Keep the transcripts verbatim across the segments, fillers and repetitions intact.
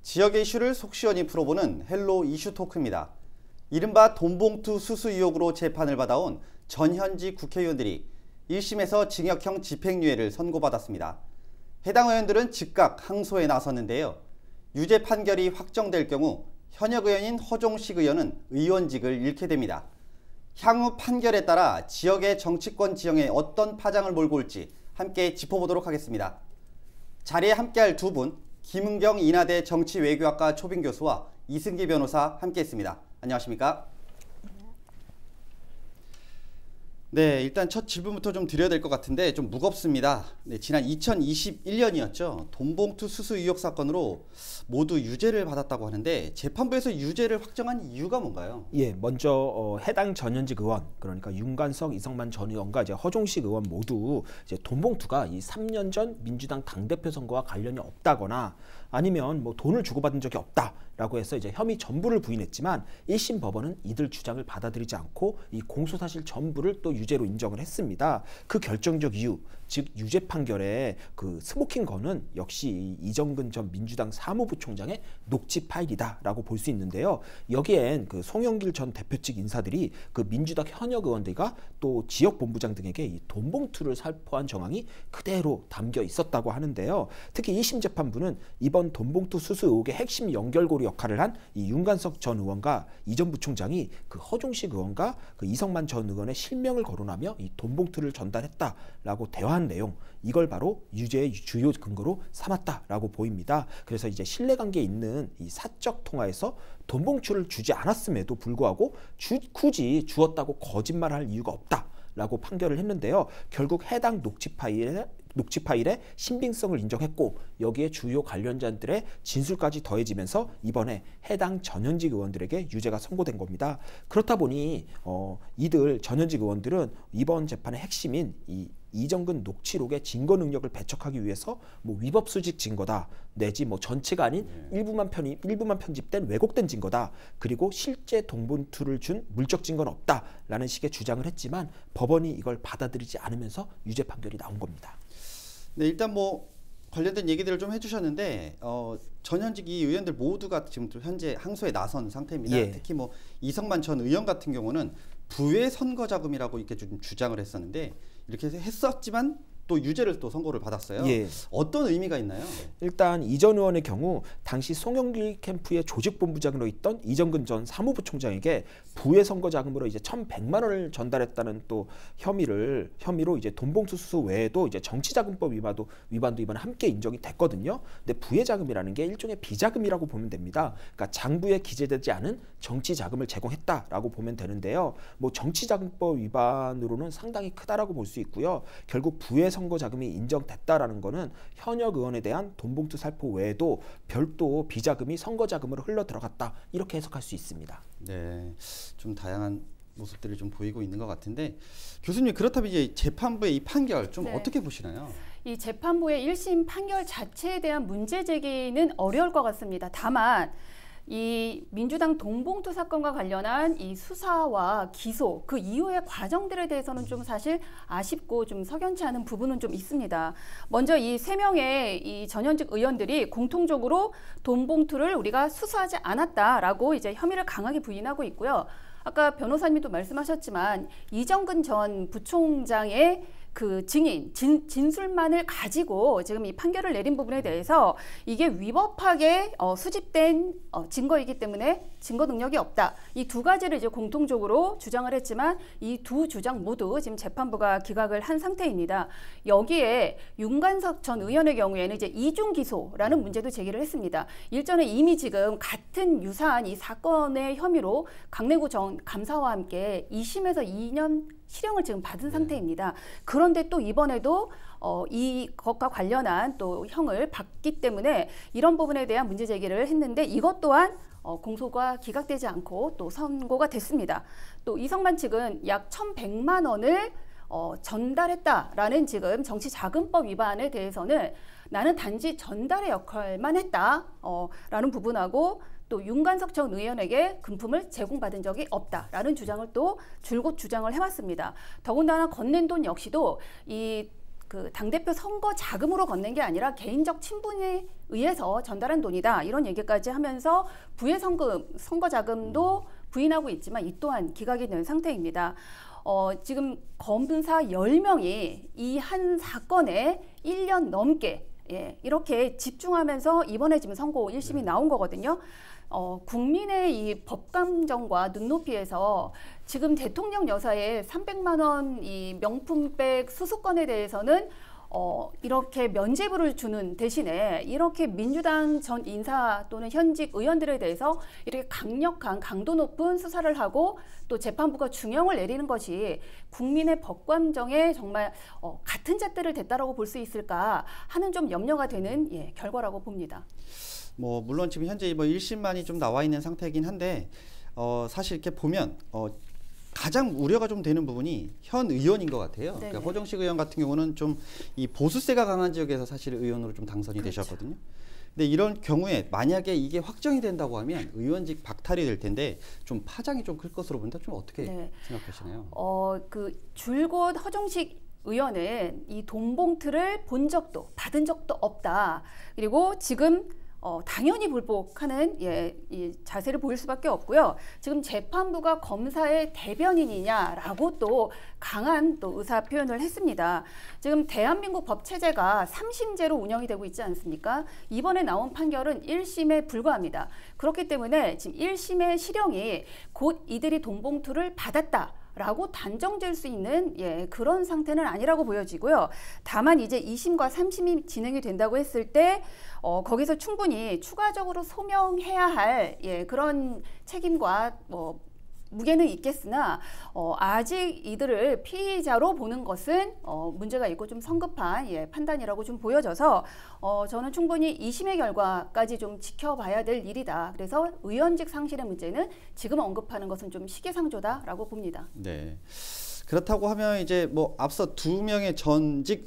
지역의 이슈를 속 시원히 풀어보는 헬로 이슈 토크입니다. 이른바 돈봉투 수수 의혹으로 재판을 받아온 전현직 국회의원들이 일 심에서 징역형 집행유예를 선고받았습니다. 해당 의원들은 즉각 항소에 나섰는데요. 유죄 판결이 확정될 경우 현역 의원인 허종식 의원은 의원직을 잃게 됩니다. 향후 판결에 따라 지역의 정치권 지형에 어떤 파장을 몰고 올지 함께 짚어보도록 하겠습니다. 자리에 함께할 두 분, 김은경 인하대 정치외교학과 초빙교수와 이승기 변호사 함께했습니다. 안녕하십니까? 네, 일단 첫 질문부터 좀 드려야 될 것 같은데 좀 무겁습니다. 네, 지난 이천이십일 년이었죠. 돈봉투 수수 의혹 사건으로 모두 유죄를 받았다고 하는데 재판부에서 유죄를 확정한 이유가 뭔가요? 예, 먼저 어, 해당 전현직 의원, 그러니까 윤관석, 이성만 전 의원과 이제 허종식 의원 모두 이제 돈봉투가 이 삼 년 전 민주당 당대표 선거와 관련이 없다거나 아니면 뭐 돈을 주고받은 적이 없다라고 해서 이제 혐의 전부를 부인했지만 일 심 법원은 이들 주장을 받아들이지 않고 이 공소 사실 전부를 또 유죄로 인정을 했습니다. 그 결정적 이유, 즉 유죄 판결의 그 스모킹 건은 역시 이정근 전 민주당 사무부총장의 녹취 파일이다라고 볼 수 있는데요. 여기엔 그 송영길 전 대표 측 인사들이 그 민주당 현역 의원들과 또 지역 본부장 등에게 이 돈봉투를 살포한 정황이 그대로 담겨 있었다고 하는데요. 특히 일 심 재판부는 이번 돈봉투 수수 의혹의 핵심 연결고리 역할을 한 이 윤관석 전 의원과 이 전 부총장이 그 허종식 의원과 그 이성만 전 의원의 실명을 거론하며 이 돈봉투를 전달했다라고 대화한 내용, 이걸 바로 유죄의 주요 근거로 삼았다라고 보입니다. 그래서 이제 신뢰관계에 있는 이 사적 통화에서 돈봉투를 주지 않았음에도 불구하고 주, 굳이 주었다고 거짓말할 이유가 없다라고 판결을 했는데요. 결국 해당 녹취 파일에 녹취 파일의 신빙성을 인정했고 여기에 주요 관련자들의 진술까지 더해지면서 이번에 해당 전현직 의원들에게 유죄가 선고된 겁니다. 그렇다 보니 어, 이들 전현직 의원들은 이번 재판의 핵심인 이 이정근 녹취록의 증거 능력을 배척하기 위해서 뭐 위법 수집 증거다 내지 뭐 전체가 아닌 일부만 편이 일부만 편집된 왜곡된 증거다, 그리고 실제 돈봉투를 준 물적 증거는 없다라는 식의 주장을 했지만 법원이 이걸 받아들이지 않으면서 유죄 판결이 나온 겁니다. 네, 일단 뭐 관련된 얘기들을 좀 해주셨는데 어, 전현직 이 의원들 모두가 지금 현재 항소에 나선 상태입니다. 예. 특히 뭐 이성만 전 의원 같은 경우는 부의 선거 자금이라고 이렇게 좀 주장을 했었는데 이렇게 했었지만 또 유죄를 또 선고를 받았어요. 예. 어떤 의미가 있나요? 일단 이 전 의원의 경우 당시 송영길 캠프의 조직본부장으로 있던 이정근 전 사무부총장에게 부의 선거 자금으로 이제 천백만 원을 전달했다는 또 혐의를 혐의로 이제 돈봉투 수수 외에도 이제 정치자금법 위반도 위반도 이번에 함께 인정이 됐거든요. 근데 부의 자금이라는 게 일종의 비자금이라고 보면 됩니다. 그러니까 장부에 기재되지 않은 정치 자금을 제공했다라고 보면 되는데요. 뭐 정치자금법 위반으로는 상당히 크다라고 볼 수 있고요. 결국 부의 선거 자금이 인정됐다라는 것은 현역 의원에 대한 돈봉투 살포 외에도 별도 비자금이 선거 자금으로 흘러 들어갔다, 이렇게 해석할 수 있습니다. 네, 좀 다양한 모습들이 좀 보이고 있는 것 같은데 교수님, 그렇다면 이제 재판부의 이 판결 좀 네. 어떻게 보시나요? 이 재판부의 일 심 판결 자체에 대한 문제 제기는 어려울 것 같습니다. 다만 이 민주당 돈봉투 사건과 관련한 이 수사와 기소 그 이후의 과정들에 대해서는 좀 사실 아쉽고 좀 석연치 않은 부분은 좀 있습니다. 먼저 이 세 명의 이 전현직 의원들이 공통적으로 돈봉투를 우리가 수수하지 않았다라고 이제 혐의를 강하게 부인하고 있고요. 아까 변호사님도 말씀하셨지만 이정근 전 부총장의 그 증인, 진, 진술만을 가지고 지금 이 판결을 내린 부분에 대해서 이게 위법하게 어, 수집된 어, 증거이기 때문에 증거 능력이 없다. 이 두 가지를 이제 공통적으로 주장을 했지만 이 두 주장 모두 지금 재판부가 기각을 한 상태입니다. 여기에 윤관석 전 의원의 경우에는 이제 이중 기소라는 문제도 제기를 했습니다. 일전에 이미 지금 같은 유사한 이 사건의 혐의로 강내구 전 감사와 함께 이 심에서 이 년 실형을 지금 받은 네. 상태입니다. 그런데 또 이번에도 어, 이것과 관련한 또 형을 받기 때문에 이런 부분에 대한 문제 제기를 했는데 이것 또한 어, 공소가 기각되지 않고 또 선고가 됐습니다. 또 이성만 측은 약 천백만 원을 어, 전달했다라는 지금 정치자금법 위반에 대해서는 나는 단지 전달의 역할만 했다 어, 라는 부분하고 또 윤관석 전 의원에게 금품을 제공받은 적이 없다라는 주장을 또 줄곧 주장을 해왔습니다. 더군다나 건넨 돈 역시도 이 그 당대표 선거 자금으로 건넨 게 아니라 개인적 친분에 의해서 전달한 돈이다. 이런 얘기까지 하면서 부의 선거, 선거 자금도 부인하고 있지만 이 또한 기각이 된 상태입니다. 어, 지금 검사 열 명이 이 한 사건에 일 년 넘게 예, 이렇게 집중하면서 이번에 지금 선고 일 심이 나온 거거든요. 어, 국민의 이 법감정과 눈높이에서 지금 대통령 여사의 삼백만 원 이 명품백 수수권에 대해서는 어, 이렇게 면죄부를 주는 대신에 이렇게 민주당 전 인사 또는 현직 의원들에 대해서 이렇게 강력한 강도 높은 수사를 하고 또 재판부가 중형을 내리는 것이 국민의 법감정에 정말 어, 같은 잣대를 댔다라고 볼 수 있을까 하는 좀 염려가 되는 예, 결과라고 봅니다. 뭐 물론 지금 현재 뭐 일 심만이 좀 나와 있는 상태이긴 한데 어, 사실 이렇게 보면 어, 가장 우려가 좀 되는 부분이 현 의원인 것 같아요. 그러니까 허정식 의원 같은 경우는 좀 이 보수세가 강한 지역에서 사실 의원으로 좀 당선이 그렇죠. 되셨거든요. 근데 이런 경우에 만약에 이게 확정이 된다고 하면 의원직 박탈이 될 텐데 좀 파장이 좀 클 것으로 본다. 좀 어떻게 네. 생각하시나요? 어, 그 줄곧 허정식 의원은 이 돈 봉투를 본 적도 받은 적도 없다. 그리고 지금 어, 당연히 불복하는 예, 이 자세를 보일 수밖에 없고요. 지금 재판부가 검사의 대변인이냐라고 또 강한 또 의사 표현을 했습니다. 지금 대한민국 법 체제가 삼심제로 운영이 되고 있지 않습니까? 이번에 나온 판결은 일 심에 불과합니다. 그렇기 때문에 지금 일 심의 실형이 곧 이들이 돈 봉투를 받았다. 라고 단정될 수 있는 예, 그런 상태는 아니라고 보여지고요. 다만 이제 이 심과 삼 심이 진행이 된다고 했을 때 어, 거기서 충분히 추가적으로 소명해야 할 예, 그런 책임과 뭐 무게는 있겠으나 어, 아직 이들을 피의자로 보는 것은 어, 문제가 있고 좀 성급한 예, 판단이라고 좀 보여져서 어, 저는 충분히 이 심의 결과까지 좀 지켜봐야 될 일이다. 그래서 의원직 상실의 문제는 지금 언급하는 것은 좀 시기상조다라고 봅니다. 네. 그렇다고 하면 이제 뭐 앞서 두 명의 전직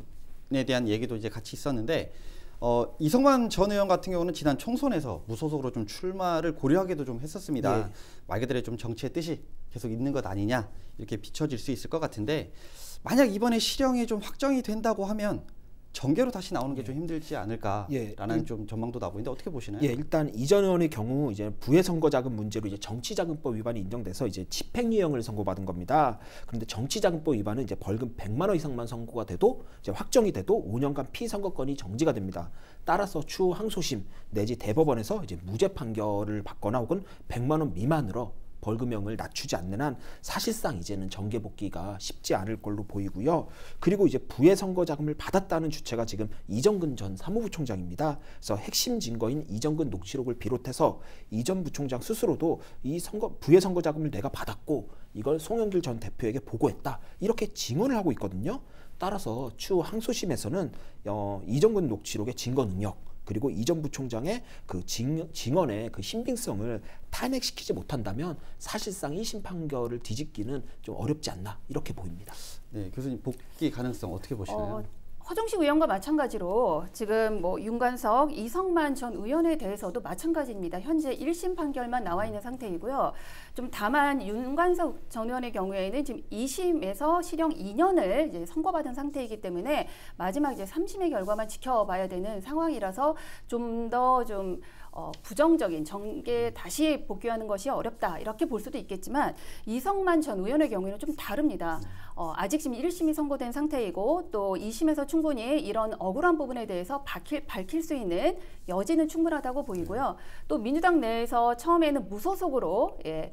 의원에 대한 얘기도 이제 같이 있었는데 어, 이성만 전 의원 같은 경우는 지난 총선에서 무소속으로 좀 출마를 고려하기도 좀 했었습니다. 네. 말 그대로 좀 정치의 뜻이 계속 있는 것 아니냐 이렇게 비춰질 수 있을 것 같은데 만약 이번에 실형이 좀 확정이 된다고 하면 정계로 다시 나오는 게 좀 힘들지 않을까라는 예, 좀 전망도 나보이는데 어떻게 보시나요? 예, 일단 이 전 의원의 경우 이제 부의 선거자금 문제로 이제 정치자금법 위반이 인정돼서 이제 집행유예형을 선고받은 겁니다. 그런데 정치자금법 위반은 이제 벌금 백만 원 이상만 선고가 돼도 이제 확정이 돼도 오 년간 피선거권이 정지가 됩니다. 따라서 추후 항소심 내지 대법원에서 이제 무죄 판결을 받거나 혹은 백만 원 미만으로 벌금형을 낮추지 않는 한 사실상 이제는 정계 복귀가 쉽지 않을 걸로 보이고요. 그리고 이제 부의 선거 자금을 받았다는 주체가 지금 이정근 전 사무부총장입니다. 그래서 핵심 증거인 이정근 녹취록을 비롯해서 이 전 부총장 스스로도 이 선거 부의 선거 자금을 내가 받았고 이걸 송영길 전 대표에게 보고했다. 이렇게 증언을 하고 있거든요. 따라서 추후 항소심에서는 어, 이정근 녹취록의 증거 능력 그리고 이 전 부총장의 그 증, 증언의 그 신빙성을 탄핵시키지 못한다면 사실상 일 심 판결을 뒤집기는 좀 어렵지 않나 이렇게 보입니다. 네, 교수님 복귀 가능성 어떻게 보시나요? 어, 허정식 의원과 마찬가지로 지금 뭐 윤관석, 이성만 전 의원에 대해서도 마찬가지입니다. 현재 일 심 판결만 나와 있는 상태이고요. 좀 다만 윤관석 전 의원의 경우에는 지금 이 심에서 실형 이 년을 이제 선고받은 상태이기 때문에 마지막 이제 삼 심의 결과만 지켜봐야 되는 상황이라서 좀 더 좀 어, 부정적인 정계에 다시 복귀하는 것이 어렵다 이렇게 볼 수도 있겠지만 이성만 전 의원의 경우에는 좀 다릅니다. 어, 아직 지금 일 심이 선고된 상태이고 또 이 심에서 충분히 이런 억울한 부분에 대해서 밝힐, 밝힐 수 있는 여지는 충분하다고 보이고요. 또 민주당 내에서 처음에는 무소속으로 예,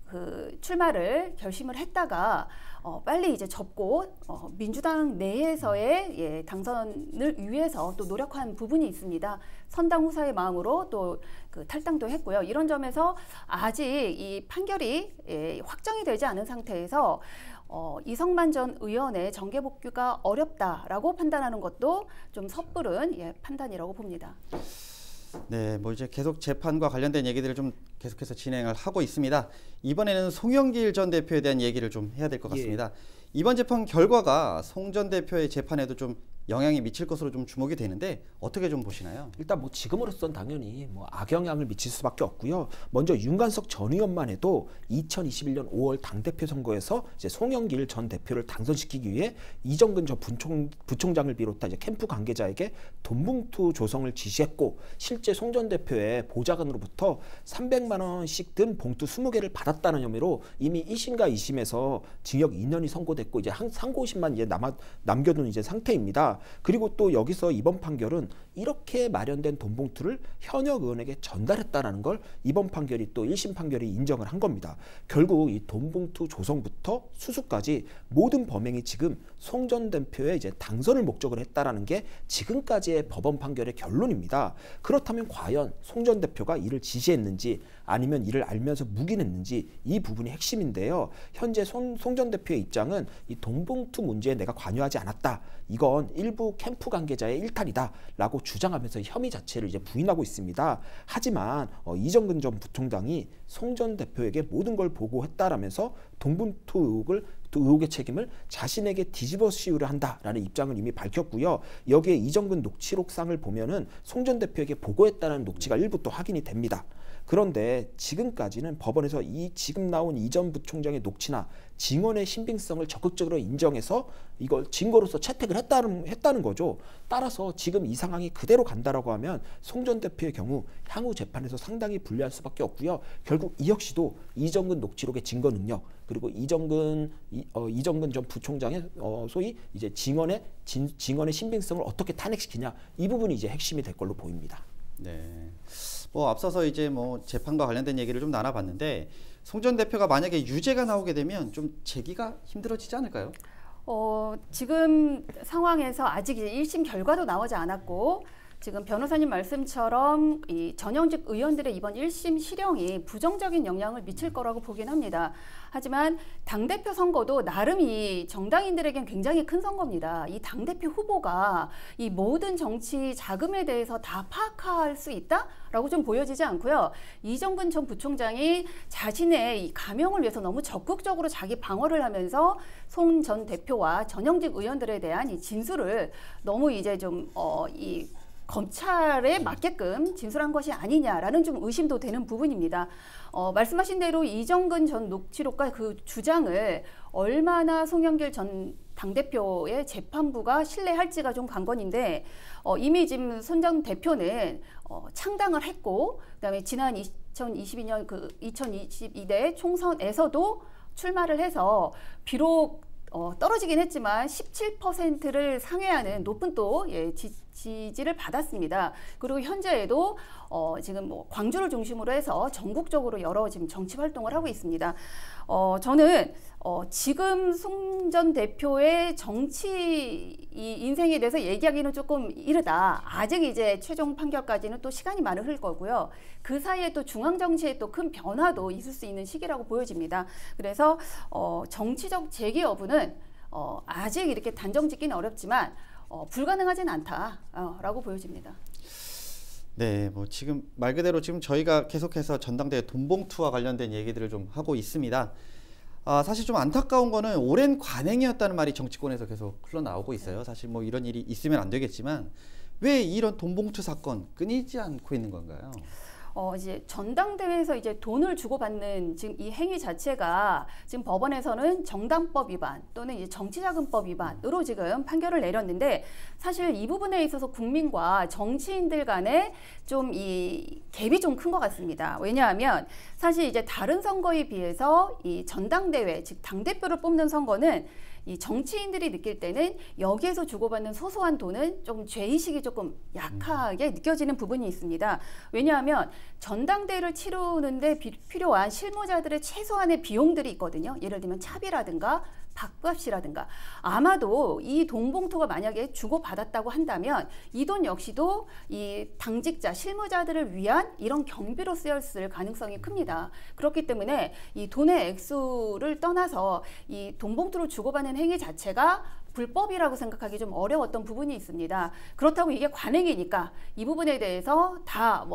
그 출마를 결심을 했다가 어, 빨리 이제 접고 어, 민주당 내에서의 예, 당선을 위해서 또 노력한 부분이 있습니다. 선당 후사의 마음으로 또 그 탈당도 했고요. 이런 점에서 아직 이 판결이 예, 확정이 되지 않은 상태에서 어, 이성만 전 의원의 정계 복귀가 어렵다라고 판단하는 것도 좀 섣부른 예, 판단이라고 봅니다. 네, 뭐 이제 계속 재판과 관련된 얘기들을 좀 계속해서 진행을 하고 있습니다. 이번에는 송영길 전 대표에 대한 얘기를 좀 해야 될 것 같습니다. 예. 이번 재판 결과가 송 전 대표의 재판에도 좀 영향이 미칠 것으로 좀 주목이 되는데 어떻게 좀 보시나요? 일단 뭐 지금으로선 당연히 뭐 악영향을 미칠 수밖에 없고요. 먼저 윤관석 전 의원만 해도 이천이십일 년 오월 당대표 선거에서 이제 송영길 전 대표를 당선시키기 위해 이정근 전 부총, 부총장을 비롯한 이제 캠프 관계자에게 돈봉투 조성을 지시했고, 실제 송 전 대표의 보좌관으로부터 삼백만 원씩 든 봉투 스무 개를 받았다는 혐의로 이미 일 심과 이 심에서 징역 이 년이 선고됐고 이제 한 상고심만 이제 남아 남겨둔 이제 상태입니다. 그리고 또 여기서 이번 판결은 이렇게 마련된 돈봉투를 현역 의원에게 전달했다라는 걸 이번 판결이 또 일 심 판결이 인정을 한 겁니다. 결국 이 돈봉투 조성부터 수수까지 모든 범행이 지금 송 전 대표의 이제 당선을 목적으로 했다라는 게 지금까지의 법원 판결의 결론입니다. 그렇다면 과연 송 전 대표가 이를 지시했는지 아니면 이를 알면서 묵인했는지, 이 부분이 핵심인데요. 현재 송 전 대표의 입장은 이 돈봉투 문제에 내가 관여하지 않았다, 이건 일부 캠프 관계자의 일탈이다라고 주장하면서 혐의 자체를 이제 부인하고 있습니다. 하지만 어, 이정근 전 부총장이 송 전 대표에게 모든 걸 보고했다라면서 돈봉투 의혹을 의혹의 책임을 자신에게 뒤집어 씌우려 한다라는 입장을 이미 밝혔고요. 여기에 이정근 녹취록상을 보면은 송 전 대표에게 보고했다는 녹취가 일부 또 확인이 됩니다. 그런데 지금까지는 법원에서 이 지금 나온 이 전 부총장의 녹취나 증언의 신빙성을 적극적으로 인정해서 이걸 증거로서 채택을 했다는, 했다는 거죠. 따라서 지금 이 상황이 그대로 간다라고 하면 송 전 대표의 경우 향후 재판에서 상당히 불리할 수밖에 없고요. 결국 이 역시도 이정근 녹취록의 증거 능력, 그리고 이정근 이, 어, 이정근 전 부총장의 어, 소위 이제 증언의 진, 증언의 신빙성을 어떻게 탄핵시키냐, 이 부분이 이제 핵심이 될 걸로 보입니다. 네. 뭐 앞서서 이제 뭐 재판과 관련된 얘기를 좀 나눠봤는데, 송 전 대표가 만약에 유죄가 나오게 되면 좀 재기가 힘들어지지 않을까요? 어, 지금 상황에서 아직 이제 일 심 결과도 나오지 않았고, 지금 변호사님 말씀처럼 이 전현직 의원들의 이번 일 심 실형이 부정적인 영향을 미칠 거라고 보긴 합니다. 하지만 당대표 선거도 나름 이 정당인들에겐 굉장히 큰 선거입니다. 이 당대표 후보가 이 모든 정치 자금에 대해서 다 파악할 수 있다라고 좀 보여지지 않고요. 이정근 전 부총장이 자신의 이 가명을 위해서 너무 적극적으로 자기 방어를 하면서 송 전 대표와 전현직 의원들에 대한 이 진술을 너무 이제 좀 어, 이 검찰에 맞게끔 진술한 것이 아니냐라는 좀 의심도 되는 부분입니다. 어, 말씀하신 대로 이정근 전 녹취록과 그 주장을 얼마나 송영길 전 당대표의 재판부가 신뢰할지가 좀 관건인데, 어, 이미 지금 손 전 대표는 어, 창당을 했고, 그다음에 지난 이천이십이 년 그 이천이십이 대 총선에서도 출마를 해서 비록 어, 떨어지긴 했지만 십칠 퍼센트를 상회하는 높은 또 예, 지, 지지를 받았습니다. 그리고 현재에도 어, 지금 뭐 광주를 중심으로 해서 전국적으로 여러 지금 정치 활동을 하고 있습니다. 어, 저는 어, 지금 송 전 대표의 정치 이 인생에 대해서 얘기하기는 조금 이르다. 아직 이제 최종 판결까지는 또 시간이 많이 흘 거고요. 그 사이에 또 중앙 정치에 또 큰 변화도 있을 수 있는 시기라고 보여집니다. 그래서 어, 정치적 재개 여부는 어, 아직 이렇게 단정 짓기는 어렵지만 어, 불가능하진 않다라고 보여집니다. 네, 뭐 지금 말 그대로 지금 저희가 계속해서 전당대회 돈봉투와 관련된 얘기들을 좀 하고 있습니다. 아, 사실 좀 안타까운 거는 오랜 관행이었다는 말이 정치권에서 계속 흘러나오고 있어요. 사실 뭐 이런 일이 있으면 안 되겠지만 왜 이런 돈봉투 사건 끊이지 않고 있는 건가요? 어, 이제 전당대회에서 이제 돈을 주고받는 지금 이 행위 자체가 지금 법원에서는 정당법 위반 또는 이제 정치자금법 위반으로 지금 판결을 내렸는데, 사실 이 부분에 있어서 국민과 정치인들 간에 좀 이 갭이 좀 큰 것 같습니다. 왜냐하면 사실 이제 다른 선거에 비해서 이 전당대회, 즉 당대표를 뽑는 선거는 이 정치인들이 느낄 때는 여기에서 주고받는 소소한 돈은 좀 죄의식이 조금 약하게 느껴지는 부분이 있습니다. 왜냐하면 전당대회를 치르는데 비, 필요한 실무자들의 최소한의 비용들이 있거든요. 예를 들면 차비라든가 밥값이라든가. 아마도 이 돈봉투가 만약에 주고받았다고 한다면 이 돈 역시도 이 당직자, 실무자들을 위한 이런 경비로 쓰였을 가능성이 큽니다. 그렇기 때문에 이 돈의 액수를 떠나서 이 돈봉투를 주고받는 행위 자체가 불법이라고 생각하기 좀 어려웠던 부분이 있습니다. 그렇다고 이게 관행이니까 이 부분에 대해서 다 뭐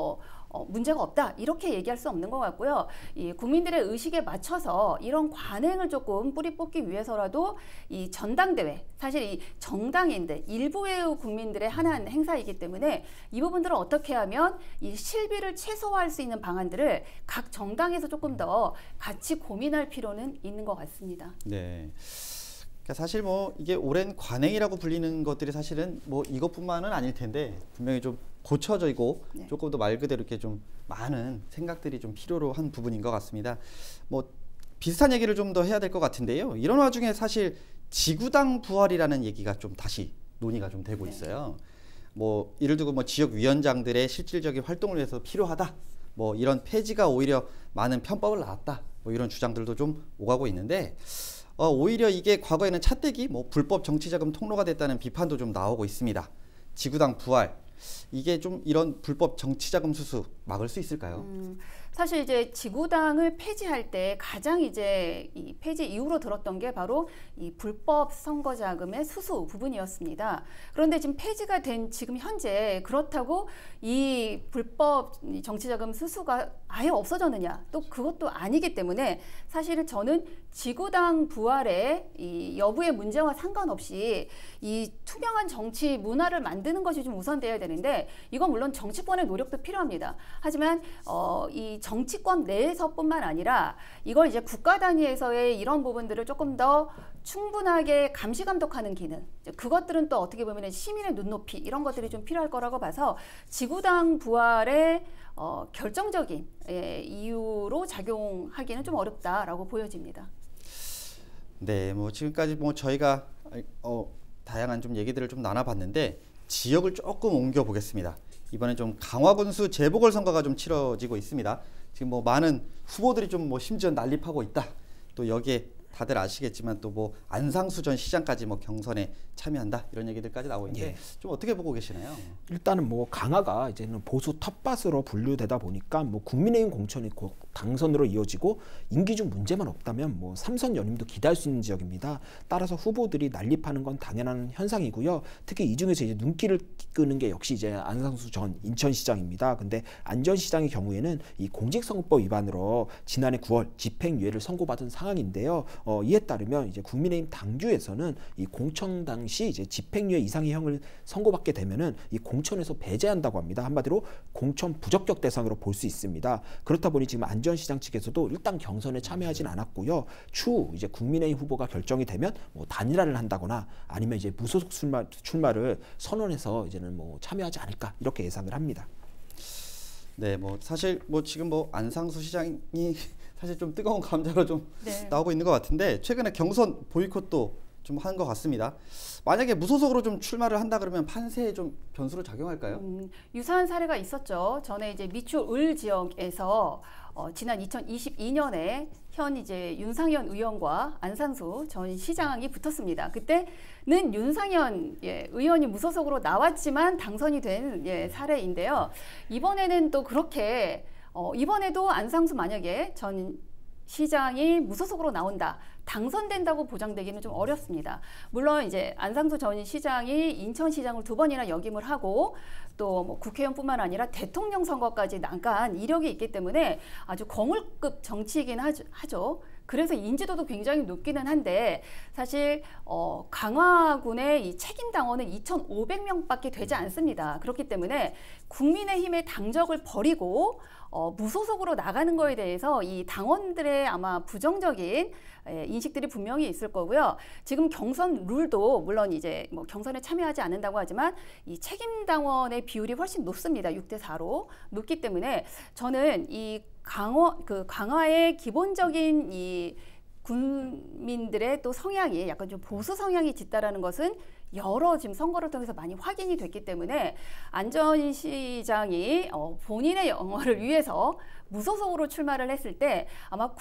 어, 문제가 없다 이렇게 얘기할 수 없는 것 같고요. 이 국민들의 의식에 맞춰서 이런 관행을 조금 뿌리 뽑기 위해서라도 이 전당대회 사실 이 정당인들 일부의 국민들의 하나한 행사이기 때문에 이 부분들을 어떻게 하면 이 실비를 최소화할 수 있는 방안들을 각 정당에서 조금 더 같이 고민할 필요는 있는 것 같습니다. 네. 그러니까 사실 뭐 이게 오랜 관행이라고 불리는 것들이 사실은 뭐 이것뿐만은 아닐 텐데 분명히 좀 고쳐지고 네. 조금 더 말 그대로 이렇게 좀 많은 생각들이 좀 필요로 한 부분인 것 같습니다. 뭐 비슷한 얘기를 좀 더 해야 될 것 같은데요. 이런 와중에 사실 지구당 부활이라는 얘기가 좀 다시 논의가 좀 되고 있어요. 뭐 이를 두고 뭐 지역 위원장들의 실질적인 활동을 위해서 필요하다. 뭐 이런 폐지가 오히려 많은 편법을 낳았다. 뭐 이런 주장들도 좀 오가고 있는데 어, 오히려 이게 과거에는 차떼기, 뭐 불법 정치자금 통로가 됐다는 비판도 좀 나오고 있습니다. 지구당 부활, 이게 좀 이런 불법 정치자금 수수 막을 수 있을까요? 음, 사실 이제 지구당을 폐지할 때 가장 이제 이 폐지 이후로 들었던 게 바로 이 불법 선거 자금의 수수 부분이었습니다. 그런데 지금 폐지가 된 지금 현재 그렇다고 이 불법 정치 자금 수수가 아예 없어졌느냐? 또 그것도 아니기 때문에 사실은 저는 지구당 부활의 이 여부의 문제와 상관없이 이 투명한 정치 문화를 만드는 것이 좀 우선되어야 되는데 이건 물론 정치권의 노력도 필요합니다. 하지만 어, 이 정치권 내에서뿐만 아니라 이걸 이제 국가 단위에서의 이런 부분들을 조금 더 충분하게 감시 감독하는 기능, 그것들은 또 어떻게 보면 시민의 눈높이 이런 것들이 좀 필요할 거라고 봐서 지구당 부활의 어, 결정적인 예, 이유로 작용하기는 좀 어렵다라고 보여집니다. 네, 뭐 지금까지 뭐 저희가 어, 다양한 좀 얘기들을 좀 나눠봤는데 지역을 조금 옮겨 보겠습니다. 이번에 좀 강화군수 재보궐선거가 좀 치러지고 있습니다. 지금 뭐 많은 후보들이 좀 뭐 심지어 난립하고 있다. 또 여기에 다들 아시겠지만 또 뭐 안상수 전 시장까지 뭐 경선에 참여한다 이런 얘기들까지 나오고 있는데 예. 좀 어떻게 보고 계시나요? 일단은 뭐 강화가 이제는 보수 텃밭으로 분류되다 보니까 뭐 국민의힘 공천이 곧 당선으로 이어지고 임기 중 문제만 없다면 뭐 삼선 연임도 기대할 수 있는 지역입니다. 따라서 후보들이 난립하는 건 당연한 현상이고요. 특히 이 중에서 이제 눈길을 끄는 게 역시 이제 안상수 전 인천시장입니다. 근데 안 전 시장의 경우에는 이 공직선거법 위반으로 지난해 구월 집행유예를 선고받은 상황인데요. 어, 이에 따르면 이제 국민의힘 당규에서는 이 공천 당시 이제 집행유예 이상의 형을 선고받게 되면은 이 공천에서 배제한다고 합니다. 한마디로 공천 부적격 대상으로 볼 수 있습니다. 그렇다 보니 지금 안 전 시장 측에서도 일단 경선에 참여하진 않았고요. 추후 이제 국민의힘 후보가 결정이 되면 뭐 단일화를 한다거나 아니면 이제 무소속 출마, 출마를 선언해서 이제는 뭐 참여하지 않을까 이렇게 예상을 합니다. 네, 뭐 사실 뭐 지금 뭐 안상수 시장이 사실 좀 뜨거운 감자로 좀 네. 나오고 있는 것 같은데 최근에 경선 보이콧도 좀 한 것 같습니다. 만약에 무소속으로 좀 출마를 한다 그러면 판세에 좀 변수로 작용할까요? 음, 유사한 사례가 있었죠. 전에 이제 미추 을 지역에서 어, 지난 이천이십이 년에 현 이제 윤상현 의원과 안상수 전 시장이 붙었습니다. 그때는 윤상현 예, 의원이 무소속으로 나왔지만 당선이 된 예, 사례인데요. 이번에는 또 그렇게 어, 이번에도 안상수 만약에 전 시장이 무소속으로 나온다. 당선된다고 보장되기는 좀 어렵습니다. 물론 이제 안상수 전 시장이 인천시장을 두 번이나 역임을 하고 또 뭐 국회의원뿐만 아니라 대통령 선거까지 나간 이력이 있기 때문에 아주 거물급 정치이긴 하죠. 하죠. 그래서 인지도도 굉장히 높기는 한데 사실 어, 강화군의 이 책임 당원은 이천오백 명밖에 되지 않습니다. 그렇기 때문에 국민의힘의 당적을 버리고 어, 무소속으로 나가는 거에 대해서 이 당원들의 아마 부정적인 예, 인식들이 분명히 있을 거고요. 지금 경선 룰도 물론 이제 뭐 경선에 참여하지 않는다고 하지만 이 책임 당원의 비율이 훨씬 높습니다. 육 대 사로 높기 때문에 저는 이 강화 그 강화의 기본적인 이 국민들의 또 성향이 약간 좀 보수 성향이 짙다라는 것은 여러 지금 선거를 통해서 많이 확인이 됐기 때문에 안 전 시장이 어, 본인의 영화를 위해서 무소속으로 출마를 했을 때 아마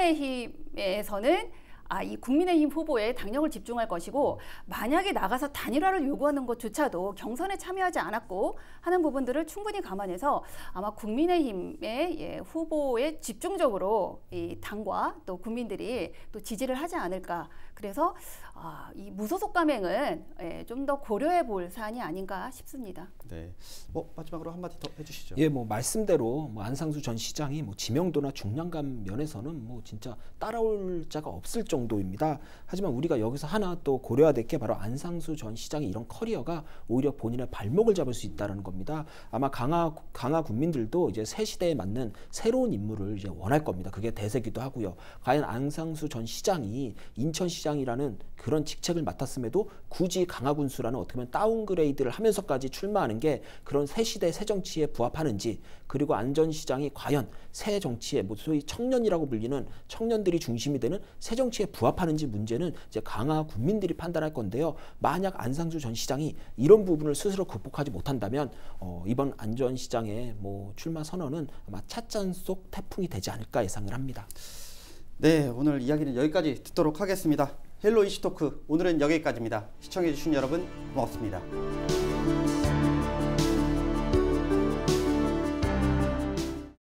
국민의힘에서는 아, 이 국민의힘 후보에 당력을 집중할 것이고 만약에 나가서 단일화를 요구하는 것조차도 경선에 참여하지 않았고 하는 부분들을 충분히 감안해서 아마 국민의힘의 예, 후보에 집중적으로 이 당과 또 국민들이 또 지지를 하지 않을까 그래서 아, 이 무소속 감행은 예, 좀 더 고려해 볼 사안이 아닌가 싶습니다. 네. 뭐 마지막으로 한마디 더 해주시죠. 예, 뭐 말씀대로 뭐 안상수 전 시장이 뭐 지명도나 중량감 면에서는 뭐 진짜 따라올 자가 없을 정도입니다. 하지만 우리가 여기서 하나 또 고려해야 될 게 바로 안상수 전 시장의 이런 커리어가 오히려 본인의 발목을 잡을 수 있다는 겁니다. 아마 강화 강화 국민들도 이제 새 시대에 맞는 새로운 인물을 이제 원할 겁니다. 그게 대세기도 하고요. 과연 안상수 전 시장이 인천시장이라는 그런 직책을 맡았음에도 굳이 강화군수라는 어떻게 보면 다운그레이드를 하면서까지 출마하는 게 그런 새 시대 새 정치에 부합하는지, 그리고 안 전 시장이 과연 새 정치에 뭐 소위 청년이라고 불리는 청년들이 중심이 되는 새 정치에 부합하는지 문제는 이제 강화 국민들이 판단할 건데요. 만약 안상수 전 시장이 이런 부분을 스스로 극복하지 못한다면 어, 이번 안 전 시장의 뭐 출마 선언은 아마 찻잔 속 태풍이 되지 않을까 예상을 합니다. 네, 오늘 이야기는 여기까지 듣도록 하겠습니다. 헬로 이슈토크 오늘은 여기까지입니다. 시청해주신 여러분 고맙습니다.